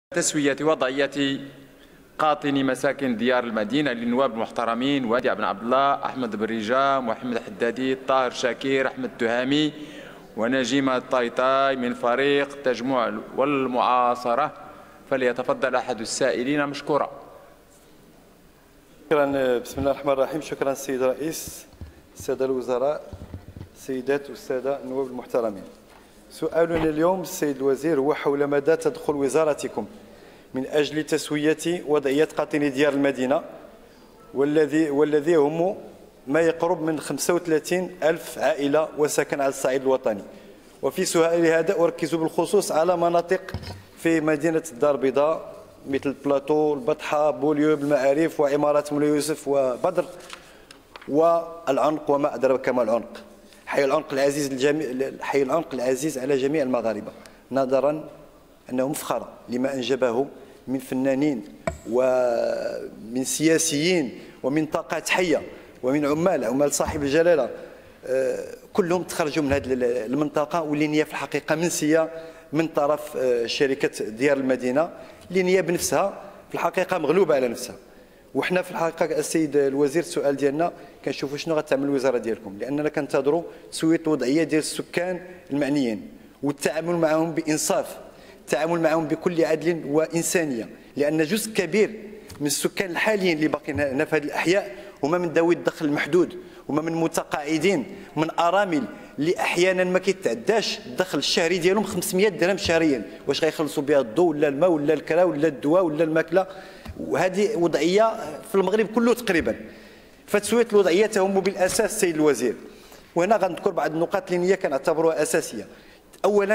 تسوية وضعية قاطني مساكن ديار المدينة للنواب المحترمين وادي بن عبد الله، أحمد بن رجاء، محمد الحدادي، طاهر شاكير، أحمد التهامي ونجيمة الطايطاي من فريق تجمع والمعاصرة. فليتفضل أحد السائلين مشكورا. شكرا. بسم الله الرحمن الرحيم. شكرا السيد الرئيس، السادة الوزراء، السيدات والسادة النواب المحترمين. سؤالنا اليوم السيد الوزير هو حول مدى تدخل وزارتكم من أجل تسوية وضعية قاطني ديار المدينة والذي هم ما يقرب من 35 ألف عائلة وسكن على الصعيد الوطني. وفي سؤالي هذا أركز بالخصوص على مناطق في مدينة الدار البيضاء مثل بلاطو، البطحة، بوليو، بالمعارف، وعمارات مولاي يوسف وبدر والعنق وما أدراك ما العنق. حي العنق العزيز على جميع المغاربة، نظرا أنه مفخرة لما أنجبه من فنانين ومن سياسيين ومن طاقات حية ومن عمال صاحب الجلالة، كلهم تخرجوا من هذه المنطقة، واللي هي في الحقيقة منسية من طرف شركة ديار المدينة، اللي هي بنفسها في الحقيقة مغلوبة على نفسها. وحنا في الحقيقه السيد الوزير السؤال ديالنا كنشوفوا شنو غتعمل الوزاره ديالكم، لاننا كنتظروا تسويه الوضعيه ديال السكان المعنيين والتعامل معهم بانصاف، التعامل معهم بكل عدل وانسانيه، لان جزء كبير من السكان الحاليين اللي باقيين هنا في هذه الاحياء هما من ذوي الدخل المحدود، هما من متقاعدين، من ارامل اللي احيانا ما كيتعداش الدخل الشهري ديالهم 500 درهم شهريا، واش غيخلصوا بها الضوء ولا الماء ولا الكرا ولا الدواء ولا الماكله. وهذه وضعيه في المغرب كله تقريبا. فتسويه الوضعيه تهم بالاساس السيد الوزير، وهنا غنذكر بعض النقاط اللي هي كنعتبروها اساسيه. اولا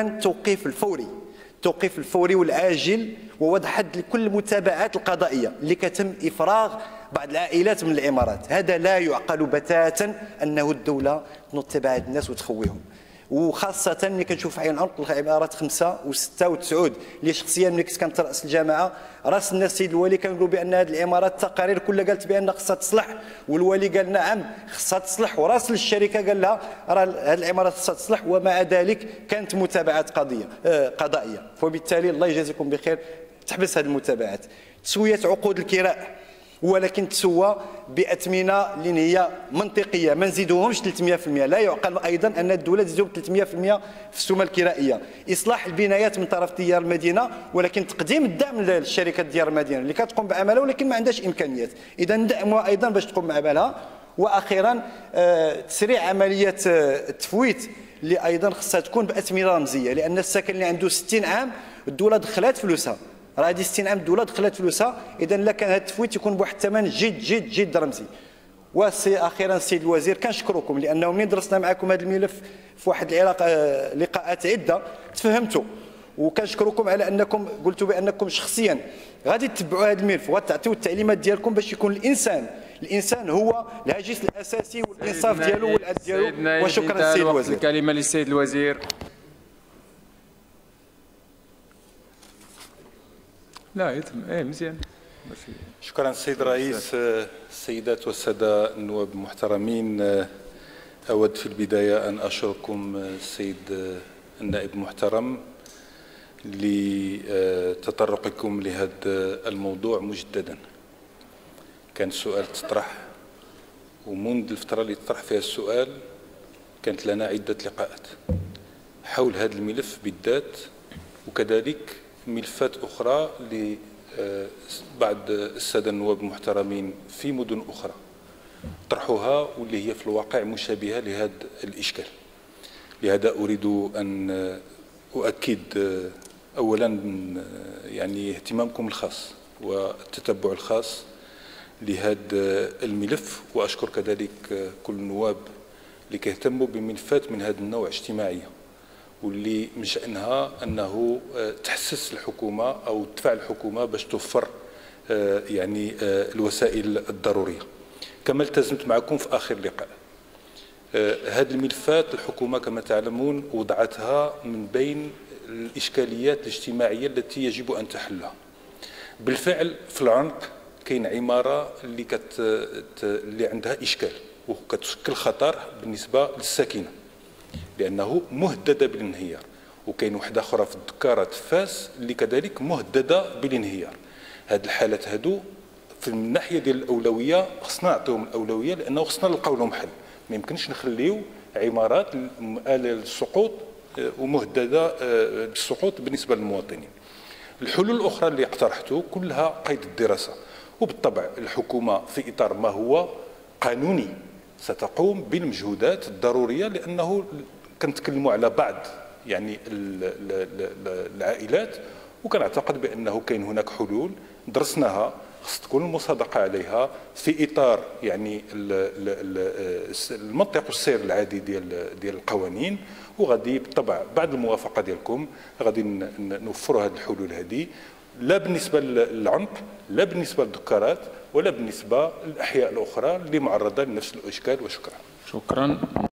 التوقيف الفوري والعاجل ووضع حد لكل المتابعات القضائيه اللي كتم افراغ بعض العائلات من العمارات. هذا لا يعقل بتاتا انه الدوله تنوض تبع هاد الناس وتخويهم، وخاصة ملي كنشوف عين العنق العبارات 5 و6 و9 اللي شخصيا ملي كنت كنترأس الجامعة راس الناس السيد الوالي كنقولوا بأن هذه العمارات التقارير كلها قالت بأن خصها تصلح، والوالي قال نعم خصها تصلح، وراسل الشركة قال لها راه هذه العمارات خصها تصلح، ومع ذلك كانت متابعات قضائية. وبالتالي الله يجازيكم بخير تحبس هذه المتابعات. تسوية عقود الكراء، ولكن تسوى بأثمنة اللي هي منطقية، ما نزيدوهمش 300%. لا يعقل أيضا أن الدولة تزيدهم 300% في السومة الكرائية. إصلاح البنايات من طرف ديار المدينة، ولكن تقديم الدعم للشركة ديار المدينة اللي كتقوم بعملها ولكن ما عندهاش إمكانيات، إذا ندعموها أيضا باش تقوم بعملها. وأخيرا تسريع عملية التفويت اللي أيضا خصها تكون بأثمنة رمزية، لأن السكن اللي عنده 60 عام الدولة دخلات فلوسها، راه هذه 60 عام الدوله دخلت فلوسها، اذا لا كان هذا التفويت يكون بواحد الثمن جد رمزي. واخيرا السيد الوزير كنشكركم، لانه ملي درسنا معكم هذا الملف في واحد لقاءات عده تفهمتوا، وكنشكركم على انكم قلتوا بانكم شخصيا غادي تتبعوا هذا الملف وتعطيو التعليمات ديالكم باش يكون الانسان هو الهاجس الاساسي والانصاف ديالو والعدل ديالو. وشكرا السيد الوزير. الكلمه للسيد الوزير. لا يتم مزيان. شكرا السيد الرئيس. السيدات والسادة النواب المحترمين، أود في البداية أن أشكركم السيد النائب المحترم لتطرقكم لهذا الموضوع مجددا. كان السؤال تطرح، ومنذ الفترة اللي تطرح فيها السؤال كانت لنا عدة لقاءات حول هذا الملف بالذات، وكذلك ملفات أخرى لبعض السادة النواب المحترمين في مدن أخرى طرحوها واللي هي في الواقع مشابهة لهذا الإشكال. لهذا أريد أن أؤكد أولا يعني اهتمامكم الخاص والتتبع الخاص لهذا الملف، وأشكر كذلك كل النواب اللي كيهتموا بملفات من هذا النوع اجتماعية، واللي من شأنها أنه تحسس الحكومة أو تدفع الحكومة باش توفر يعني الوسائل الضرورية. كما التزمت معكم في آخر لقاء، هذه الملفات الحكومة كما تعلمون وضعتها من بين الإشكاليات الاجتماعية التي يجب أن تحلها. بالفعل في العنق كاين عمارة اللي عندها إشكال وكتشكل خطر بالنسبة للساكنة، لأنه مهددة بالانهيار، وكاين واحده اخرى في الدكارات فاس اللي كذلك مهدده بالانهيار. هاد الحالات هادو في الناحيه ديال الاولويه خصنا نعطيهم الاولويه، لانه خصنا نلقاو لهم حل. ما يمكنش نخليو عمارات السقوط ومهدده بالسقوط بالنسبه للمواطنين. الحلول الاخرى اللي اقترحته كلها قيد الدراسه، وبالطبع الحكومه في اطار ما هو قانوني ستقوم بالمجهودات الضروريه، لانه كنتكلموا على بعض يعني العائلات، وكنعتقد بانه كاين هناك حلول درسناها خص تكون المصادقه عليها في اطار يعني المنطق والسير العادي ديال القوانين. وغادي بالطبع بعد الموافقه ديالكم غادي نوفروا هذه الحلول هذه، لا بالنسبه للعنق، لا بالنسبه للدكارات، ولا بالنسبه للاحياء الاخرى اللي معرضه لنفس الاشكال. وشكرا. شكرا.